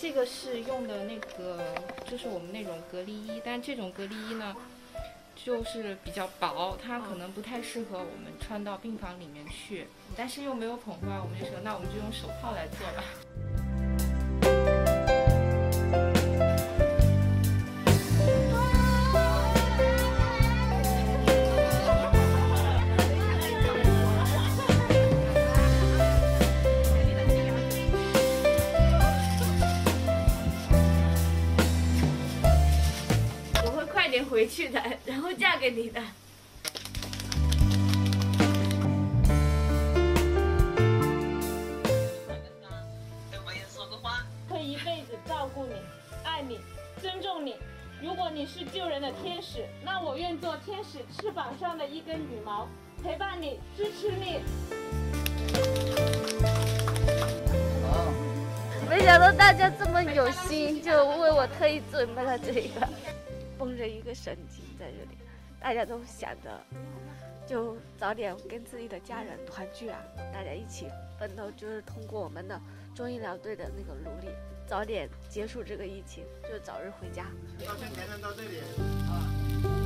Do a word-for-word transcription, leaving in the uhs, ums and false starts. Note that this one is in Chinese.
这个是用的那个，就是我们那种隔离衣，但这种隔离衣呢，就是比较薄，它可能不太适合我们穿到病房里面去，但是又没有孔栓，我们就说那我们就用手套来做吧。回去的，然后嫁给你的。 对我也说个话， 会一辈子照顾你、爱你、尊重你。如果你是救人的天使，那我愿做天使翅膀上的一根羽毛，陪伴你，支持你。 没想到大家这么有心，就为我特意准备了这个。绷着一个神经在这里，大家都想着就早点跟自己的家人团聚啊，大家一起奋斗，就是通过我们的中医疗队的那个努力，早点结束这个疫情，就早日回家。 到先前面到这里啊。